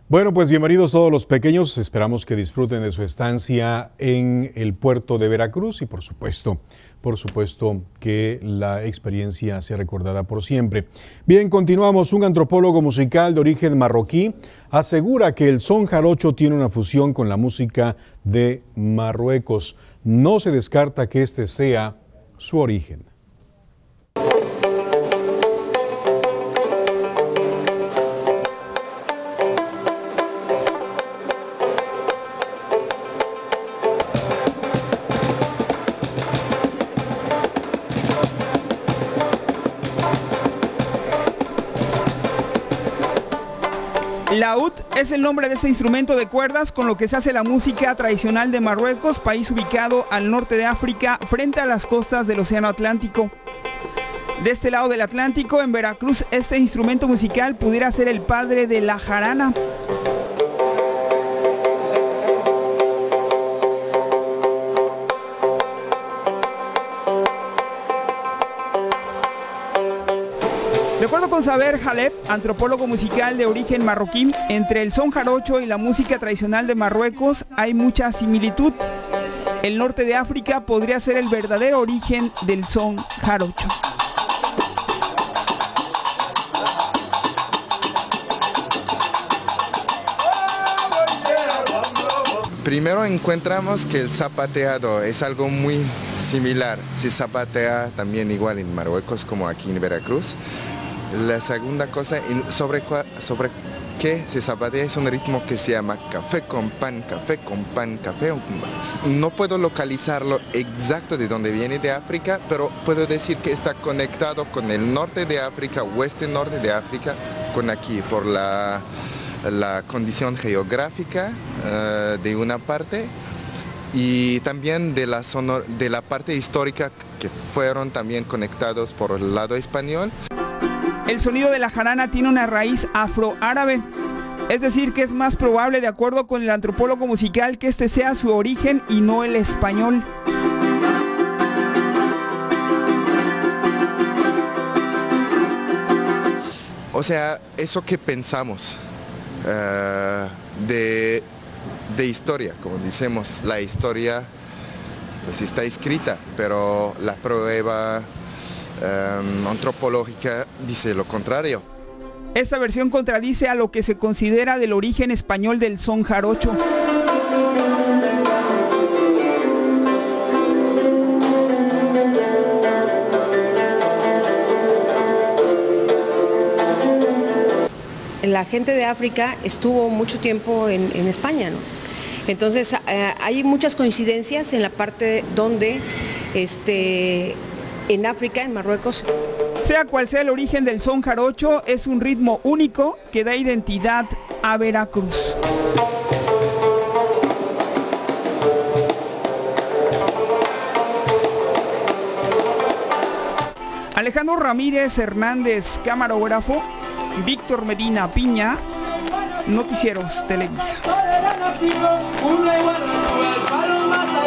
Bueno, pues bienvenidos todos los pequeños. Esperamos que disfruten de su estancia en el puerto de Veracruz y por supuesto que la experiencia sea recordada por siempre. Bien, continuamos. Un antropólogo musical de origen marroquí asegura que el son jarocho tiene una fusión con la música de Marruecos. No se descarta que este sea su origen. Laúd es el nombre de este instrumento de cuerdas con lo que se hace la música tradicional de Marruecos, país ubicado al norte de África, frente a las costas del Océano Atlántico. De este lado del Atlántico, en Veracruz, este instrumento musical pudiera ser el padre de la jarana. De acuerdo con Saber Haleb, antropólogo musical de origen marroquí, entre el son jarocho y la música tradicional de Marruecos hay mucha similitud. El norte de África podría ser el verdadero origen del son jarocho. Primero encontramos que el zapateado es algo muy similar. Se zapatea también igual en Marruecos como aquí en Veracruz. La segunda cosa sobre qué se zapatea es un ritmo que se llama café con pan, café con pan, café con pan. No puedo localizarlo exacto de dónde viene de África, pero puedo decir que está conectado con el norte de África, oeste-norte de África, con aquí por la condición geográfica de una parte y también de la parte histórica que fueron también conectados por el lado español. El sonido de la jarana tiene una raíz afroárabe, es decir que es más probable, de acuerdo con el antropólogo musical, que este sea su origen y no el español. O sea, eso que pensamos de historia, como decimos, la historia pues está escrita, pero la prueba antropológica dice lo contrario. Esta versión contradice a lo que se considera del origen español del son jarocho. La gente de África estuvo mucho tiempo en España, ¿no? Entonces hay muchas coincidencias en la parte donde en África, en Marruecos. Sea cual sea el origen del son jarocho, es un ritmo único que da identidad a Veracruz. Alejandro Ramírez Hernández, camarógrafo. Víctor Medina Piña, Noticieros Televisa.